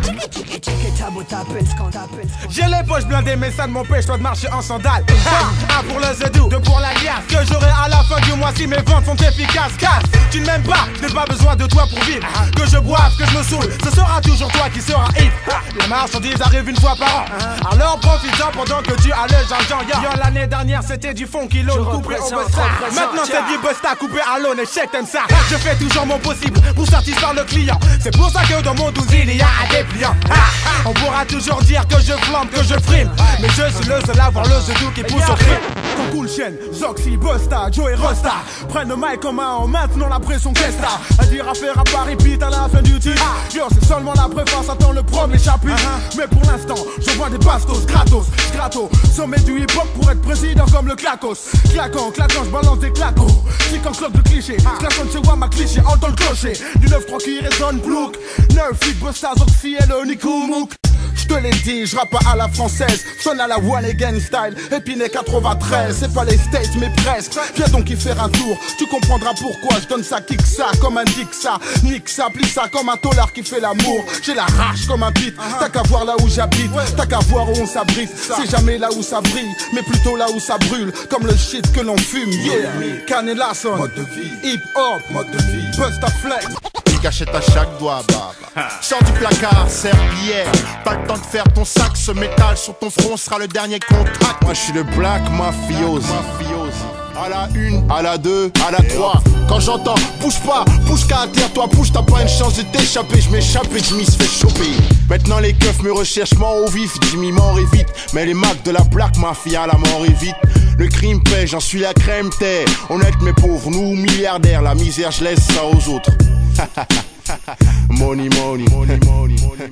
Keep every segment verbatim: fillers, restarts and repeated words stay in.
J'ai les poches blindées mais ça ne m'empêche pas de marcher en sandales. Un pour le zedou, deux pour la liasse que j'aurai à la fin du mois si mes ventes sont efficaces. Casse, tu ne m'aimes pas, je n'ai pas besoin de toi pour vivre. Que je boive, que je me saoule, ce sera toujours toi qui sera hit. Les marchandises arrivent une fois par an, alors profite-en pendant que tu as le gingembre. Yo, l'année dernière c'était du funky loan coupé au Busta. Maintenant c'est du Busta coupé à l'aune et check t'aimes ça. Je fais toujours mon possible pour satisfaire le client. C'est pour ça que dans mon douze il y a un dépliant. On pourra toujours dire que je flambe, que je frime, mais je suis le seul à voir le zedou qui pousse au crime. Quand Cool Chain, Zoxy, Busta, Joe et Rosta prennent le mic en main, maintenant la pression qu'est-ce là. À dire à faire à Paris, beat à la fin du titre. Yo, c'est seulement la préface, attends le premier chapitre. Mais pour l'instant, je vois des bastos, gratos, gratos. Sommet du hip-hop pour être président comme le Clacos. Claquant, claquant, je balance des clacos. Clique en cloque de cliché, claquant chez moi ma cliché, entend le clocher. Du neuf trois qui résonne, plouc. neuf huit, Busta, Zoxy et le Nico Mouk. Je te l'ai dit, je rappe à la française, sonne à la one again style, Épinay quatre-vingt-treize, c'est pas les States mais presque. Viens donc y faire un tour, tu comprendras pourquoi je donne ça, kick ça, comme un dick ça, nique ça, plie ça comme un tolard qui fait l'amour. J'ai la rage comme un beat, t'as qu'à voir là où j'habite, t'as qu'à voir où on s'abrite. C'est jamais là où ça brille, mais plutôt là où ça brûle, comme le shit que l'on fume. Yeah, Kanye Larson, mode de vie, hip hop, mode de vie, Busta Flex. Achète à chaque doigt, bah. Sors du placard, serpillière. Pas le temps de faire ton sac, ce métal sur ton front sera le dernier contact. Moi je suis le black mafiosi. À la une, à la deux, à la trois. Quand j'entends, bouge pas, bouge qu'à terre, toi bouge, t'as pas une chance de t'échapper. Je m'échappe et je m'y se fait choper. Maintenant les keufs me recherchent mort au vif, Jimmy mort et vite. Mais les macs de la black mafia, la mort est vite. Le crime paie, j'en suis la crème terre. Honnête mais pauvre, nous milliardaires, la misère je laisse ça aux autres. Money, money, money, money, money,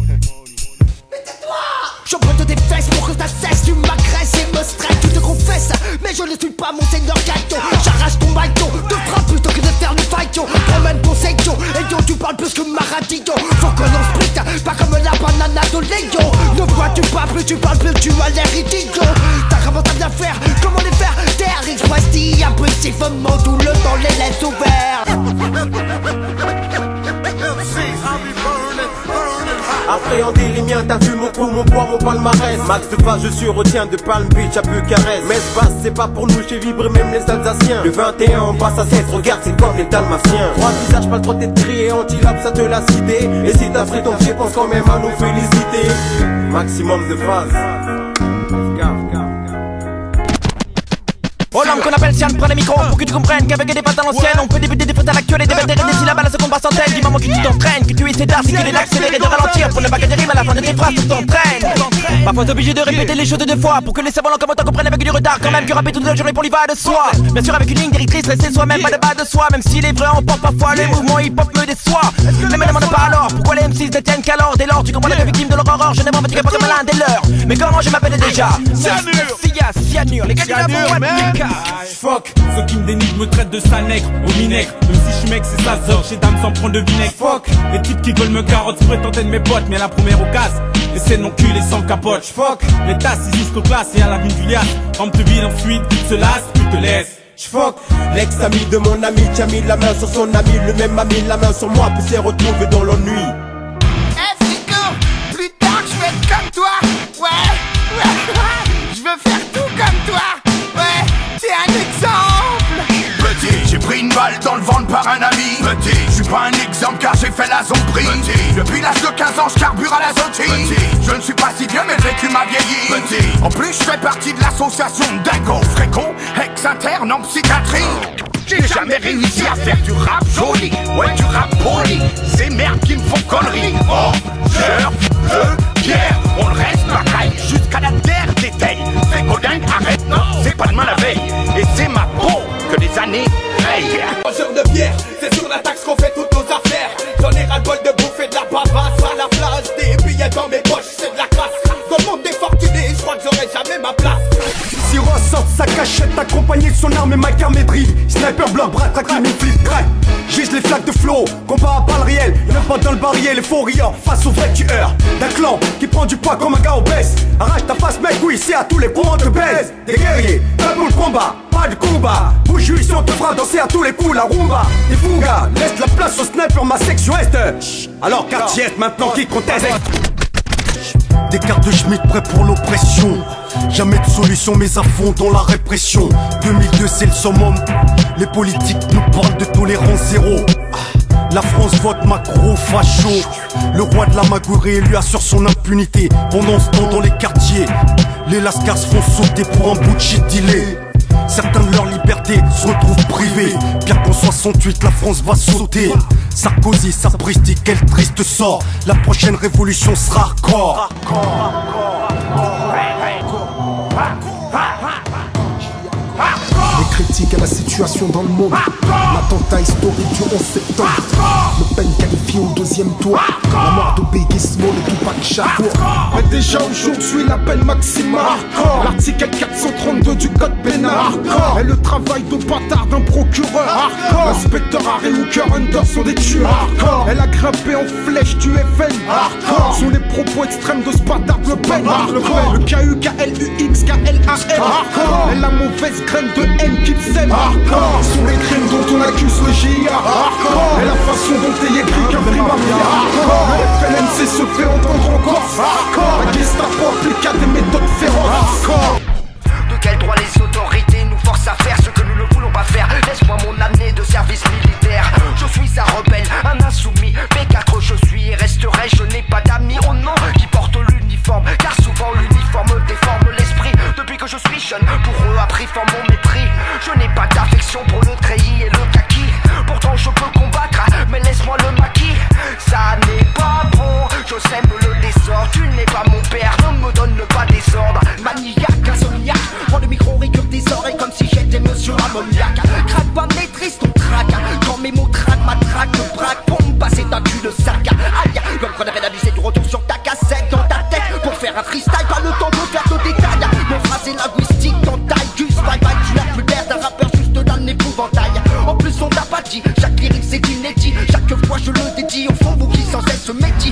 J'emprunte tes fesses pour que ça cesse. Tu m'agresses et me stresses, tu te confesses. Mais je ne suis pas mon seigneur Gato. J'arrache ton bateau, te frappe plutôt que de faire le fight yo. Promène ton section, et yo tu parles plus que Maradillo. Faut que l'on split, pas comme la banana de Léo. Ne vois-tu pas, plus tu parles, plus tu as l'air idiot. T'as vraiment ta bien faire, comment les faire taire. Express dit impulsivement tout le temps les laisse ouverts. Appréhender les miens, t'as vu mon coup, mon poids, mon palmarès. Max de phase, je suis retien de Palm Beach à Bucarest. Mais ce basse, c'est pas pour nous, j'ai vibré même les Alsaciens. Le vingt et un en passe à seize, regarde c'est comme les Dalmatiens. Trois visages, pas trop tête crié, anti-lap, ça te l'a cité. Et si t'as pris ton pied, pense quand même à nous féliciter. Maximum de phase. Oh l'homme qu'on appelle Sian, prends les micros pour que tu comprennes qu'avec des pattes à l'ancienne on peut débuter des fautes à l'actuel et des bêtes des syllabes à la seconde par centaine. Du moment que tu t'entraînes, que tu essaies d'articuler, d'accélérer, de ralentir pour ne pas gagner rime à la fin de tes phrases, tu t'entraînes. Parfois t'es obligé de répéter les choses deux fois pour que les savants comme toi comprennent avec du retard. Quand même que rapper toute la journée pour l'y va de soi. Bien sûr avec une ligne directrice, laisser soi-même pas de bas de soi. Même si les vrais en portent parfois les mouvements hip-hop me déçoit. Ne me demande pas alors pourquoi les M six ne tiennent qu'alors. Dès lors tu comprends la victime de leur horreur. Je n'ai pas fatigué pas comme l'un des leurs. Mais comment je m'appelle déjà? Cyanure, cyanure, les gars du labo, fuck, ceux qui me dénigrent me traitent de sale nègre au vinaigre. Même si je suis mec c'est ça zor, chez dame sans prendre de vinaigre. Fuck, les types qui veulent me carotte pourraient tenter de mes potes. Mais à la première occasion, essaie de m'enculer sans capote. Fuck, les tasses ils jusqu'au classe et à la ville du lias. On te vide ensuite, tu te lasses, tu te laisses. J'fuck, l'ex-ami de mon ami qui a mis la main sur son ami. Le même a mis la main sur moi puis s'est retrouvé dans l'ennui. Eh Frico, plus tard je vais être comme toi. Ouais, ouais, ouais. Je veux faire tout comme toi. Ouais, t'es un exemple. Petit, j'ai pris une balle dans le ventre par un ami. Petit, je suis pas un exemple car j'ai fait la zombie. Petit, depuis l'âge de quinze ans je carbure à la zotine. Petit, je ne suis pas si vieux mais le vécu m'a vieilli. Petit, en plus je fais partie de l'association Dingo Fréco, ex-interne en psychiatrie. J'ai jamais réussi à faire du rap joli, ouais du rap poli. Ces merdes qui me font conneries. Oh, cœur, feu, pierre, on le reste pareil jusqu'à la terre déteille. Fais dingue, arrête, non, c'est pas demain la veille. Et c'est ma peau que les années rayent. Mangeur de bière, c'est sur la taxe qu'on fait toutes nos affaires. J'en ai ras le bol de bouffer de la bavasse à la place. Des billets dans mes poches, c'est de la classe. Dans le monde des fortunés, je crois que j'aurai jamais ma place. Si ressort sa cachette accompagné de son arme et Mike Armédry. Sniper blanc, bras traqué, mille flip crack. Gise les flaques de flow, combat à balles réelles. Même pas dans le barillet, les faux rieurs face au vrai tueur d'un clan qui prend du poids comme un gars obèse. Arrache ta face mec, oui c'est à tous les coups on te baise. Des guerriers, pas pour le combat, pas de combat. Bouge ici on te fera danser à tous les coups la rumba. Des fungas, laisse la place au sniper ma section est. Alors quartier est maintenant qui conteste. Des cartes de Schmitt prêts pour l'oppression. Jamais de solution mais à fond dans la répression. deux mille deux c'est le summum. Les politiques nous parlent de tolérance zéro. La France vote Macron facho. Le roi de la Magourie lui assure son impunité. Pendant ce temps dans les quartiers, les lascars se font sauter pour un bout de shit dealé. Certains de leur liberté se retrouvent privés. Bien qu'en soixante-huit la France va sauter. Sarkozy, Sapristi, quel triste sort. La prochaine révolution sera hardcore. Les critiques à la situation dans le monde. L'attentat historique du onze septembre. Le Pen qualifié au deuxième tour. La mort de Biggie Small et Tupac Shakur. Mais déjà aujourd'hui la peine maximale. L'article quatre cent trente-deux du code pénal. Et le travail de bâtard d'un procureur. L'inspecteur Harry Hooker Hunter sont des tueurs. Elle a grimpé en flèche du F N. Sont les propos extrêmes de ce bâtard Le Pen. Le K U K L U X K L A M. Et la mauvaise graine de haine qu'il sème. Sont les crimes dont on accuse le J I A. Et la façon dont est écrit qu'un prix mafia. Le F L N C se fait entendre en Corse. La Gestapo applique des méthodes féroces. De quel droit les autorités nous forcent à faire ce que nous ne voulons pas faire? Laisse-moi mon année de service militaire. Je suis un rebelle, un insoumis. P quatre je suis et resterai. Je n'ai pas d'amis, oh non, qui portent l'uniforme. Car souvent l'uniforme déforme l'esprit. Depuis que je suis jeune, pour eux a pris forme mon mépris. Je n'ai pas d'affection pour le treillis et le kaki. Pourtant je peux combattre, mais laisse-moi le maquis. Ça n'est pas bon, je sème le désordre. Tu n'es pas mon père, ne me donne pas des ordres. Maniaque, insomniaque, prends le micro, régure des oreilles comme si j'étais monsieur ammoniaque. Craque pas, maîtrise ton trac. Quand mes mots traquent, ma traque me braque pour me passer d'un cul de sac. Aïe, l'homme qu'on avait d'aviser du retour sur ta cassette dans ta tête. Pour faire un freestyle, pas le temps de faire de détails. Mon phrasé linguistique dans taille, Gus, bye bye. Tu n'as plus l'air d'un rappeur, juste d'un épouvantail. En plus on t'a pas dit, chaque lyrique c'est inédit. Chaque fois je le dédie, au fond vous qui sans cesse médit.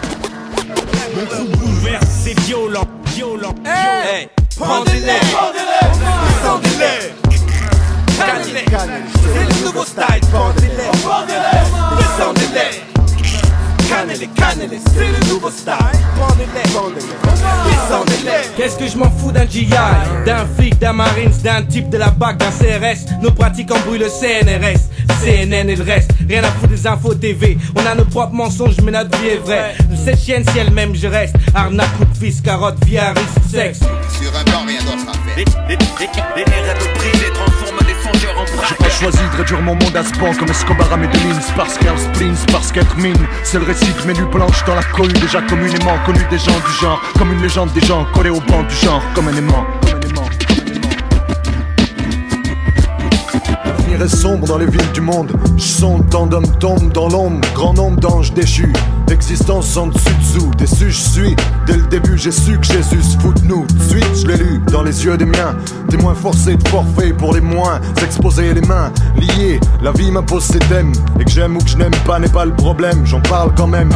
Mon groupe bouleverse, c'est violent, violent, violent. Hey, pendez-les, pendez-les, pendez-les, c'est le nouveau style, pendez-les, pendez-les, descendez-les. Cannez-les, cannez-les, c'est le nouveau style. Pendez-les, descendez-les. Qu'est-ce que je m'en fous d'un G I, d'un flic, d'un marines, d'un type de la B A C, d'un C R S. Nos pratiques embrouillent le C N R S, C N N et le reste. Rien à foutre des infos T V. On a nos propres mensonges mais notre vie est vraie. Cette chienne si elle-même je reste. Arnaque, coup de fils, carotte, vie à risque, sexe. Sur un banc rien d'autre à faire. Les, les, les, les nerfs de prix, les transforment des songeurs en braque. J'ai pas choisi de réduire mon monde à ce banc comme Escobar à Medellin. Parce qu'un sprint, parce qu'être mine. C'est le récit de mes nuits blanches dans la cohue. Déjà communément connu des gens du genre. Comme une légende des gens collés au banc du genre. Comme un aimant. L'avenir est sombre dans les villes du monde. Je sonde, tant d'hommes tombent dans l'ombre. Grand nombre d'anges déchus. Existence en dessus dessous. Déçu je suis. Dès le début j'ai su que Jésus se fout de nous. Tout de suite je l'ai lu dans les yeux des miens. Témoin forcé de forfait pour les moins. S'exposer les mains liées. La vie m'impose ses thèmes. Et que j'aime ou que je n'aime pas n'est pas le problème. J'en parle quand même.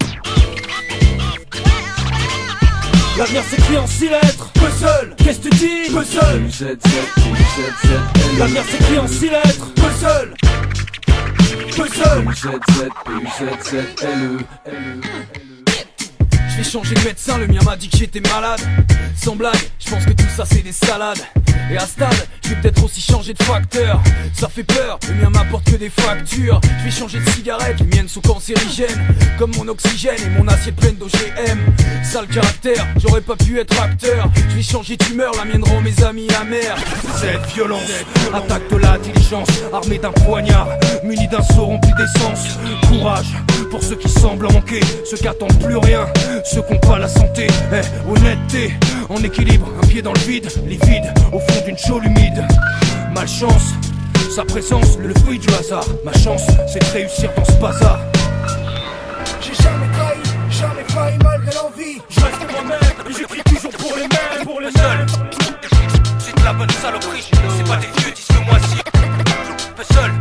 L'avenir s'écrit en six lettres. Puzzle, qu'est-ce que tu dis? Puzzle. L'avenir s'écrit en six lettres. Puzzle. Puzzle. Je vais changer de médecin, le mien m'a dit que j'étais malade. Sans blague, je pense que tout ça c'est des salades. Et à stade, je vais peut-être aussi changer de facteur. Ça fait peur, le mien m'apporte que des factures. Je vais changer de cigarette, les miennes sont cancérigènes. Comme mon oxygène et mon assiette pleine d'O G M. Sale caractère, j'aurais pas pu être acteur. Je vais changer d'humeur, la mienne rend mes amis amers. Cette violence, attaque de la diligence. Armé d'un poignard, muni d'un seau rempli d'essence. Courage, pour ceux qui semblent en manquer. Ceux qui attendent plus rien, ceux qui n'ont pas la santé. Eh, honnêteté, en équilibre, un pied dans le vide. Les vides, au fond d'une chaude humide. Malchance, sa présence, le fruit du hasard. Ma chance, c'est de réussir dans ce bazar. J'ai jamais trahi, jamais failli malgré l'envie. Je reste moi-même, et j'écris toujours pour les mêmes, pour les seuls. la bonne saloperie. C'est pas des vieux disques moisis. Un peu seul,